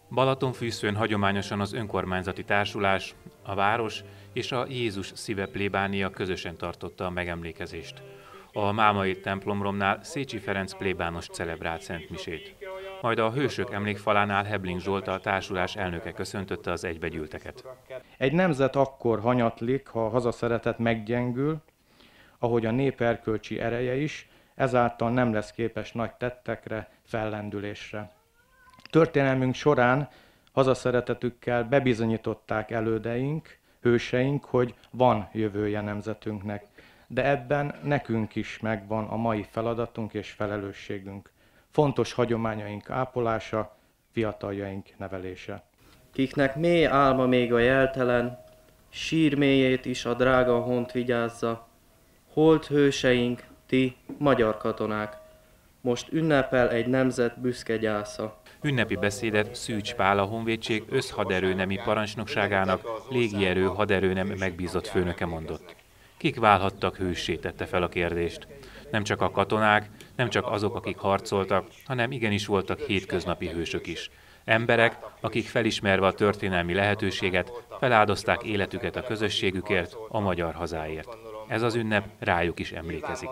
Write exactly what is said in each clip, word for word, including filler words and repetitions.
Balatonfűszfön hagyományosan az önkormányzati társulás, a város és a Jézus Szíve plébánia közösen tartotta a megemlékezést. A Mámai templomromnál Szécsi Ferenc plébános celebrált szentmisét. Majd a Hősök emlékfalánál Hebling Zsolt, a társulás elnöke köszöntötte az egybegyűlteket. Egy nemzet akkor hanyatlik, ha a hazaszeretet meggyengül, ahogy a nép erkölcsi ereje is, ezáltal nem lesz képes nagy tettekre, fellendülésre. Történelmünk során hazaszeretetükkel bebizonyították elődeink, hőseink, hogy van jövője nemzetünknek, de ebben nekünk is megvan a mai feladatunk és felelősségünk. Fontos hagyományaink ápolása, fiataljaink nevelése. Kiknek mély álma még a jeltelen, sír mélyét is a drága hont vigyázza. Holt hőseink, ti, magyar katonák, most ünnepel egy nemzet büszke gyásza. Ünnepi beszédet Szűcs Pál, a honvédség összhaderőnemi parancsnokságának légierő haderőnem megbízott főnöke mondott. Kik válhattak hőssé, tette fel a kérdést. Nem csak a katonák, nem csak azok, akik harcoltak, hanem igenis voltak hétköznapi hősök is. Emberek, akik felismerve a történelmi lehetőséget, feláldozták életüket a közösségükért, a magyar hazáért. Ez az ünnep rájuk is emlékezik.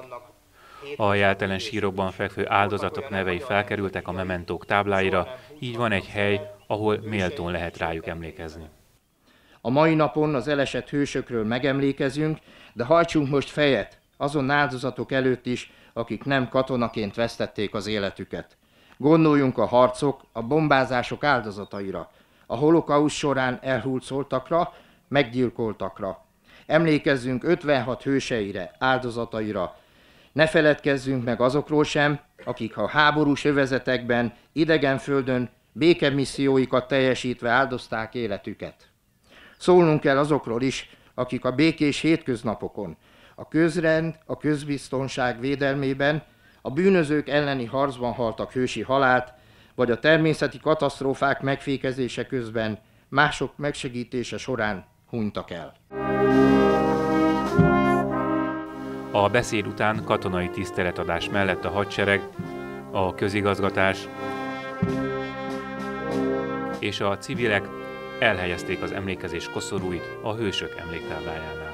A jeltelen sírokban fekvő áldozatok nevei felkerültek a mementók tábláira, így van egy hely, ahol méltón lehet rájuk emlékezni. A mai napon az elesett hősökről megemlékezünk, de hajtsunk most fejet azon áldozatok előtt is, akik nem katonaként vesztették az életüket. Gondoljunk a harcok, a bombázások áldozataira, a holokauszt során elhurcoltakra, meggyilkoltakra. Emlékezzünk ötvenhat hőseire, áldozataira. Ne feledkezzünk meg azokról sem, akik a háborús övezetekben, idegen földön békemisszióikat teljesítve áldozták életüket. Szólnunk kell azokról is, akik a békés hétköznapokon, a közrend, a közbiztonság védelmében, a bűnözők elleni harcban haltak hősi halált, vagy a természeti katasztrófák megfékezése közben mások megsegítése során hunytak el. A beszéd után katonai tiszteletadás mellett a hadsereg, a közigazgatás és a civilek elhelyezték az emlékezés koszorúit a hősök emléktáblájánál.